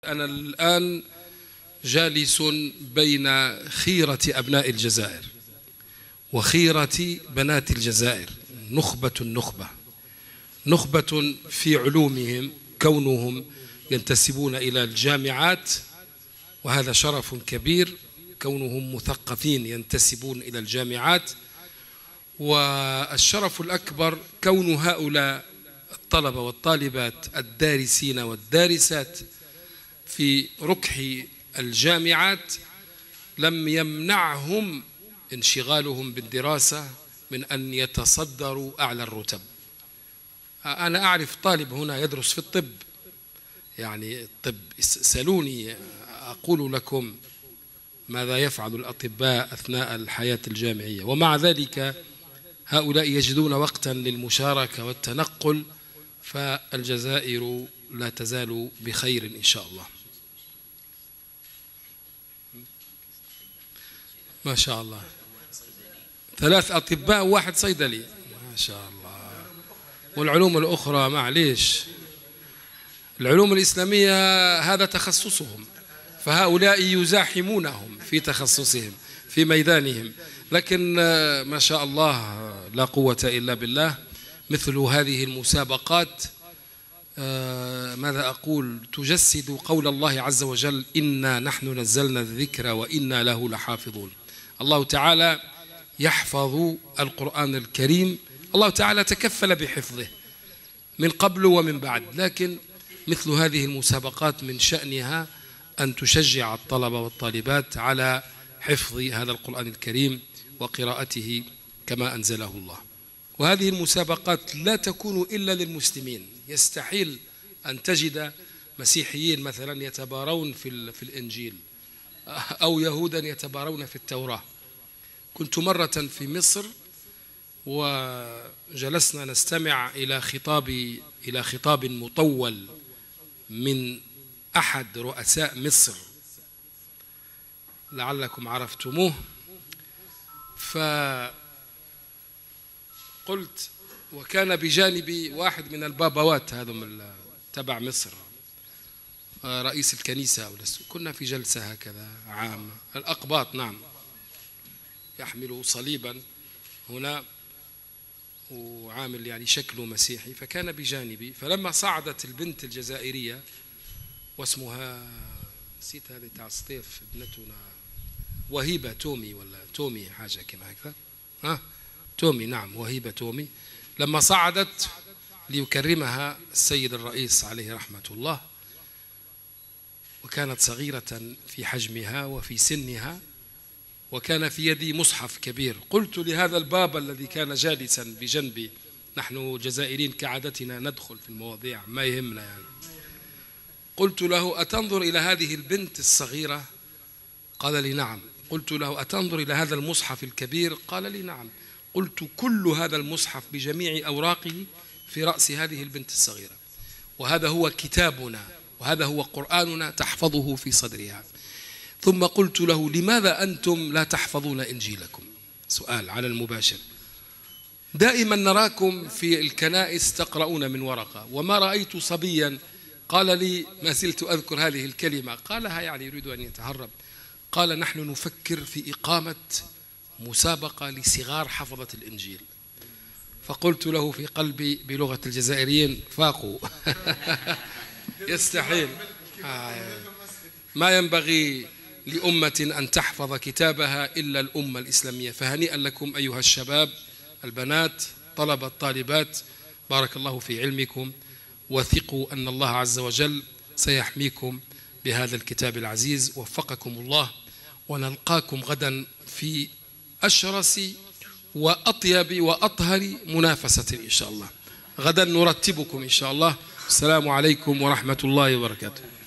أنا الآن جالس بين خيرة أبناء الجزائر وخيرة بنات الجزائر، نخبة في علومهم، كونهم ينتسبون إلى الجامعات، وهذا شرف كبير كونهم مثقفين ينتسبون إلى الجامعات. والشرف الأكبر كون هؤلاء الطلبة والطالبات الدارسين والدارسات في ركح الجامعات لم يمنعهم انشغالهم بالدراسة من أن يتصدروا أعلى الرتب. أنا أعرف طالب هنا يدرس في الطب، يعني الطب، سألوني أقول لكم ماذا يفعل الأطباء أثناء الحياة الجامعية، ومع ذلك هؤلاء يجدون وقتا للمشاركة والتنقل، فالجزائر لا تزال بخير إن شاء الله. ما شاء الله، 3 أطباء و1 صيدلي، ما شاء الله. والعلوم الأخرى معليش، العلوم الإسلامية هذا تخصصهم، فهؤلاء يزاحمونهم في تخصصهم في ميدانهم، لكن ما شاء الله لا قوة إلا بالله. مثل هذه المسابقات ماذا أقول، تجسد قول الله عز وجل: إنا نحن نزلنا الذكر وإنا له لحافظون. الله تعالى يحفظ القرآن الكريم، الله تعالى تكفل بحفظه من قبل ومن بعد، لكن مثل هذه المسابقات من شأنها أن تشجع الطلبة والطالبات على حفظ هذا القرآن الكريم وقراءته كما أنزله الله. وهذه المسابقات لا تكون إلا للمسلمين، يستحيل أن تجد مسيحيين مثلا يتبارون في الإنجيل أو يهودا يتبارون في التوراة. كنت مرة في مصر وجلسنا نستمع إلى خطاب مطول من أحد رؤساء مصر، لعلكم عرفتموه، فقلت وكان بجانبي واحد من البابوات هذا تبع مصر، رئيس الكنيسة، كنا في جلسة هكذا عامة، الأقباط نعم، يحمل صليبا هنا وعامل يعني شكله مسيحي، فكان بجانبي. فلما صعدت البنت الجزائرية واسمها نسيت هذه تاع سطيف ابنتنا، وهيبة تومي ولا تومي حاجة كما هكذا، تومي نعم، وهيبة تومي، لما صعدت ليكرمها السيد الرئيس عليه رحمة الله، وكانت صغيرة في حجمها وفي سنها، وكان في يدي مصحف كبير. قلت لهذا البابا الذي كان جالسا بجنبي، نحن جزائريين كعادتنا ندخل في المواضيع ما يهمنا يعني، قلت له: أتنظر إلى هذه البنت الصغيرة؟ قال لي: نعم. قلت له: أتنظر إلى هذا المصحف الكبير؟ قال لي: نعم. قلت: كل هذا المصحف بجميع أوراقه في رأس هذه البنت الصغيرة، وهذا هو كتابنا وهذا هو قرآننا تحفظه في صدرها. ثم قلت له: لماذا أنتم لا تحفظون إنجيلكم؟ سؤال على المباشر. دائما نراكم في الكنائس تقرؤون من ورقة، وما رأيت صبيا قال لي، ما زلت أذكر هذه الكلمة، قالها يعني يريد أن يتهرب، قال: نحن نفكر في إقامة مسابقة لصغار حفظة الإنجيل. فقلت له في قلبي بلغة الجزائريين: فاقوا. يستحيل، ما ينبغي لأمة أن تحفظ كتابها إلا الأمة الإسلامية. فهنيئا لكم أيها الشباب، البنات، طلبة الطالبات، بارك الله في علمكم، وثقوا أن الله عز وجل سيحميكم بهذا الكتاب العزيز. وفقكم الله، ونلقاكم غدا في أشرس وأطيب وأطهر منافسة إن شاء الله. غدا نرتبكم إن شاء الله. السلام عليكم ورحمة الله وبركاته.